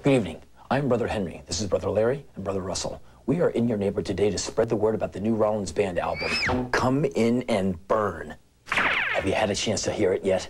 Good evening. I'm Brother Henry. This is Brother Larry and Brother Russell. We are in your neighborhood today to spread the word about the new Rollins Band album, Come In and Burn. Have you had a chance to hear it yet?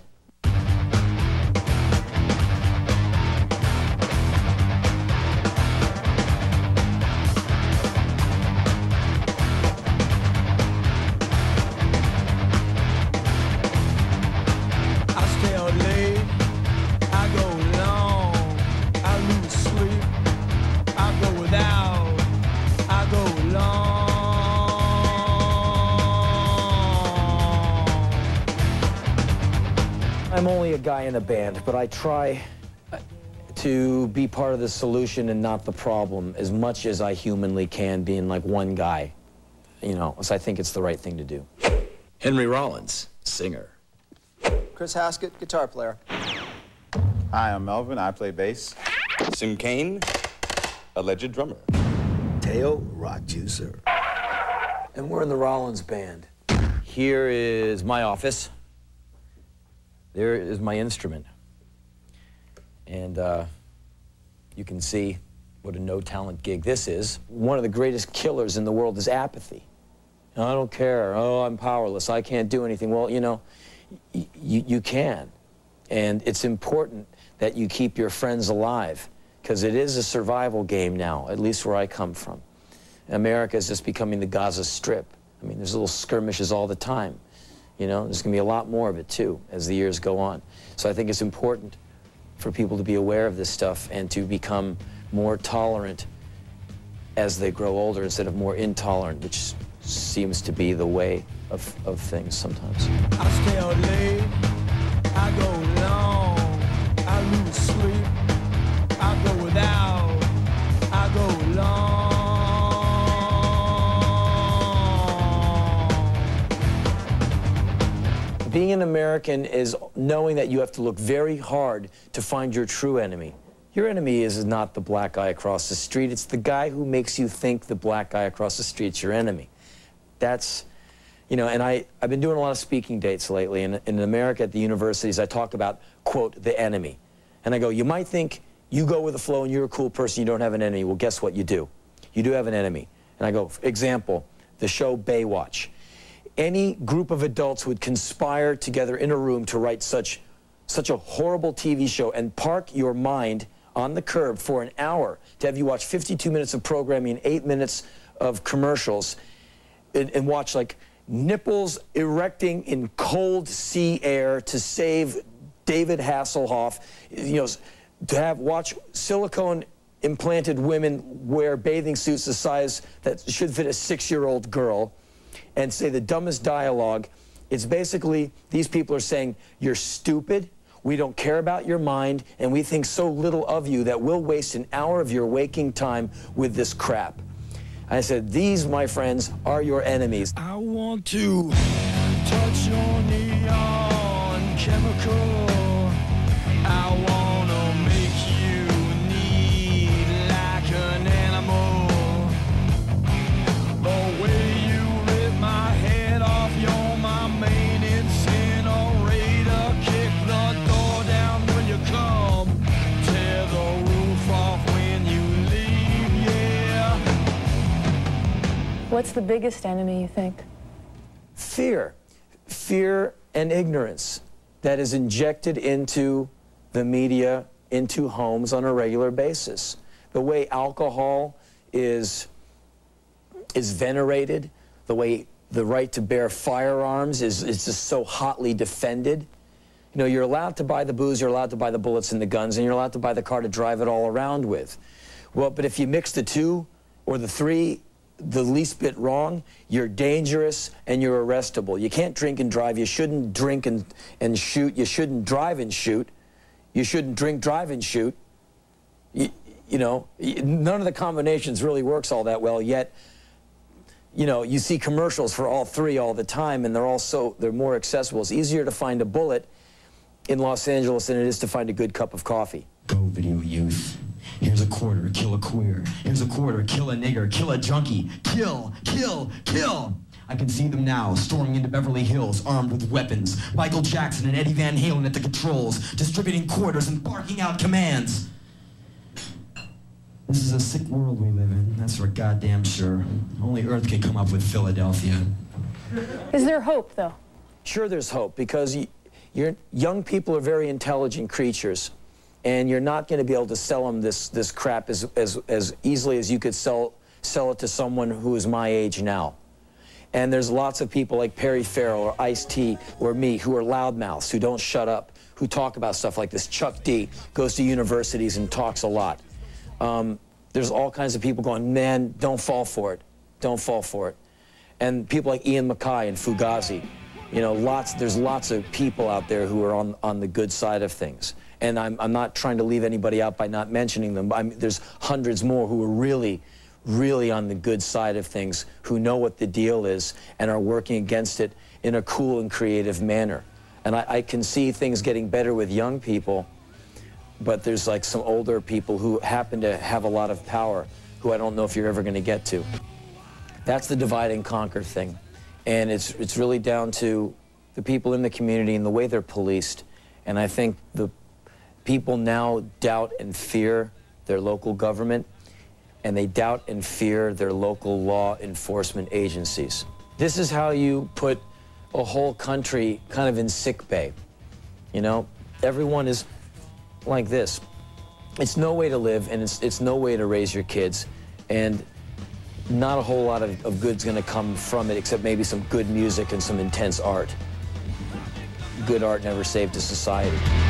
I'm only a guy in a band, but I try to be part of the solution and not the problem as much as I humanly can, being like one guy, you know, so I think it's the right thing to do. Henry Rollins, singer. Chris Haskett, guitar player. Hi, I'm Melvin. I play bass. Sim Kane, alleged drummer. Teo, rock juicer. And we're in the Rollins Band. Here is my office. There is my instrument. And you can see what a no-talent gig this is. One of the greatest killers in the world is apathy. I don't care. Oh, I'm powerless. I can't do anything. Well, you know, you can. And it's important that you keep your friends alive, because it is a survival game now, at least where I come from. America is just becoming the Gaza Strip. I mean, there's little skirmishes all the time. You know, there's going to be a lot more of it, too, as the years go on. So I think it's important for people to be aware of this stuff and to become more tolerant as they grow older instead of more intolerant, which seems to be the way of things sometimes. I stay out late, I go long, I lose sleep, I go without, I go long. Being an American is knowing that you have to look very hard to find your true enemy. Your enemy is not the black guy across the street. It's the guy who makes you think the black guy across the street's your enemy. That's, you know, and I've been doing a lot of speaking dates lately, and in America at the universities, I talk about, quote, the enemy. And I go, you might think you go with the flow and you're a cool person, you don't have an enemy. Well, guess what? You do. You do have an enemy. And I go, example, the show Baywatch. Any group of adults would conspire together in a room to write such a horrible TV show and park your mind on the curb for an hour to have you watch 52 minutes of programming, 8 minutes of commercials, and watch like nipples erecting in cold sea air to save David Hasselhoff, you know, to watch silicone implanted women wear bathing suits the size that should fit a 6-year-old girl, and say the dumbest dialogue. It's basically, these people are saying, you're stupid, we don't care about your mind, and we think so little of you that we'll waste an hour of your waking time with this crap. I said, these, my friends, are your enemies. I want to touch your neon chemical. I want to make you need like an animal. The way you rip my head off, you're my main incinerator. Kick the door down when you come, tear the roof off when you leave, yeah. What's the biggest enemy, you think? Fear. Fear and ignorance that is injected into the media, into homes on a regular basis. The way alcohol is venerated, the way the right to bear firearms is just so hotly defended. You know, you're allowed to buy the booze, you're allowed to buy the bullets and the guns, and you're allowed to buy the car to drive it all around with. Well, but if you mix the two or the three the least bit wrong, you're dangerous and you're arrestable. You can't drink and drive. You shouldn't drink and shoot. You shouldn't drive and shoot. You shouldn't drink, drive, and shoot. You know, none of the combinations really works all that well, yet, you know, you see commercials for all three all the time, and they're more accessible. It's easier to find a bullet in Los Angeles than it is to find a good cup of coffee. Go, video youth. Here's a quarter, kill a queer. Here's a quarter, kill a nigger, kill a junkie. Kill, kill, kill. I can see them now, storming into Beverly Hills, armed with weapons. Michael Jackson and Eddie Van Halen at the controls, distributing quarters and barking out commands. This is a sick world we live in, that's for goddamn sure. Only Earth can come up with Philadelphia. Is there hope, though? Sure, there's hope, because young people are very intelligent creatures, and you're not going to be able to sell them this crap as easily as you could sell it to someone who is my age now. And there's lots of people like Perry Farrell or Ice-T or me who are loudmouths, who don't shut up, who talk about stuff like this. Chuck D goes to universities and talks a lot. There's all kinds of people going, man, don't fall for it. Don't fall for it. And people like Ian MacKaye and Fugazi. You know, there's lots of people out there who are on the good side of things. And I'm not trying to leave anybody out by not mentioning them. There's hundreds more who are really on the good side of things, who know what the deal is and are working against it in a cool and creative manner. And I can see things getting better with young people, but there's like some older people who happen to have a lot of power who I don't know if you're ever going to get to. That's the divide and conquer thing. And it's really down to the people in the community and the way they're policed. And I think the people now doubt and fear their local government, and they doubt and fear their local law enforcement agencies. This is how you put a whole country kind of in sick bay. You know, everyone is like this. It's no way to live, and it's no way to raise your kids, and not a whole lot of good's gonna come from it, except maybe some good music and some intense art. Good art never saved a society.